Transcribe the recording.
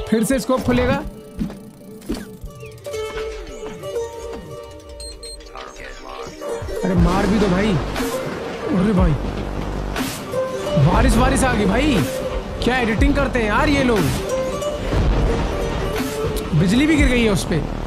फिर से स्कोप खुलेगा। अरे मार भी दो भाई। अरे भाई बारिश आ गई भाई। क्या एडिटिंग करते हैं यार ये लोग। बिजली भी गिर गई है उस पे।